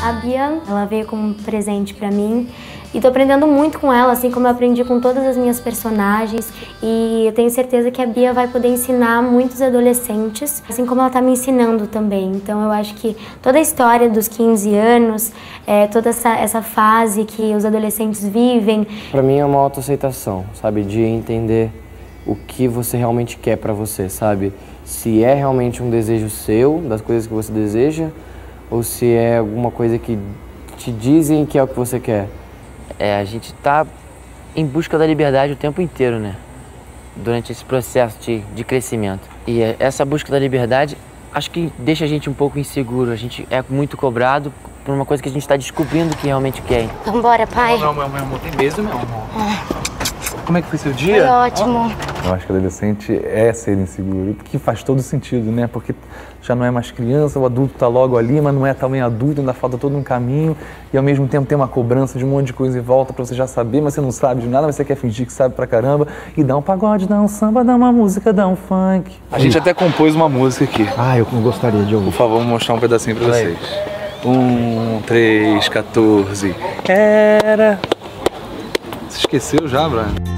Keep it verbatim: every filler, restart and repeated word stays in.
A Bia, ela veio como um presente pra mim e tô aprendendo muito com ela, assim como eu aprendi com todas as minhas personagens. E eu tenho certeza que a Bia vai poder ensinar muitos adolescentes, assim como ela tá me ensinando também. Então eu acho que toda a história dos quinze anos, é, toda essa, essa fase que os adolescentes vivem... Pra mim é uma autoaceitação, sabe? De entender o que você realmente quer pra você, sabe? Se é realmente um desejo seu, das coisas que você deseja, ou se é alguma coisa que te dizem que é o que você quer. É, a gente tá em busca da liberdade o tempo inteiro, né? Durante esse processo de, de crescimento. E essa busca da liberdade, acho que deixa a gente um pouco inseguro. A gente é muito cobrado por uma coisa que a gente está descobrindo que realmente quer. Vambora, pai. Não, meu, meu amor, tem beijo, meu amor. Ah. Como é que foi seu dia? Foi ótimo. Eu acho que adolescente é ser inseguro, porque faz todo sentido, né? Porque já não é mais criança, o adulto tá logo ali, mas não é também adulto, ainda falta todo um caminho e ao mesmo tempo tem uma cobrança de um monte de coisa em volta pra você já saber, mas você não sabe de nada, mas você quer fingir que sabe pra caramba e dá um pagode, dá um samba, dá uma música, dá um funk. A gente até compôs uma música aqui. Ah, eu gostaria de ouvir. Por favor, vou mostrar um pedacinho pra vocês. Um, três, quatorze. Era... Você esqueceu já, Brian?